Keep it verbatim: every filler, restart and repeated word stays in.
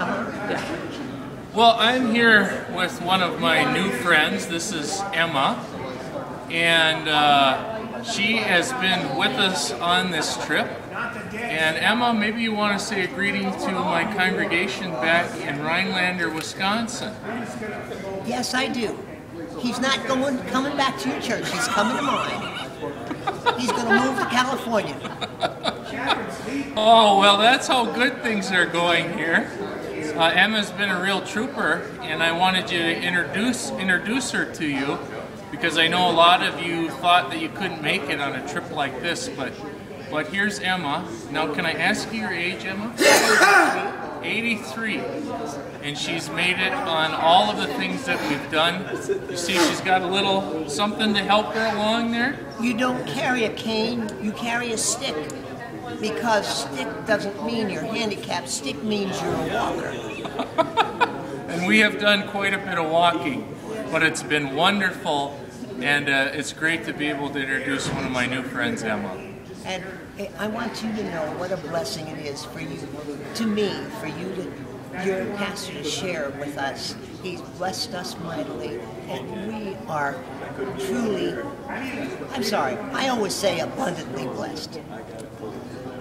Yeah. Well, I'm here with one of my new friends. This is Emma, and uh, she has been with us on this trip. And Emma, maybe you want to say a greeting to my congregation back in Rhinelander, Wisconsin. Yes, I do. He's not going coming back to your church. He's coming to mine. He's going to move to California. Oh, well, that's how good things are going here. Uh, Emma's been a real trooper, and I wanted you to introduce introduce her to you because I know a lot of you thought that you couldn't make it on a trip like this, but but here's Emma. Now, can I ask you your age, Emma? eighty-three. And she's made it on all of the things that we've done. You see she's got a little something to help her along there? You don't carry a cane, you carry a stick. Because stick doesn't mean you're handicapped, stick means you're a walker. And we have done quite a bit of walking, but it's been wonderful, and uh, it's great to be able to introduce one of my new friends, Emma. And I want you to know what a blessing it is for you, to me, for you to, your pastor to share with us. He's blessed us mightily, and we are truly, I'm sorry, I always say abundantly blessed.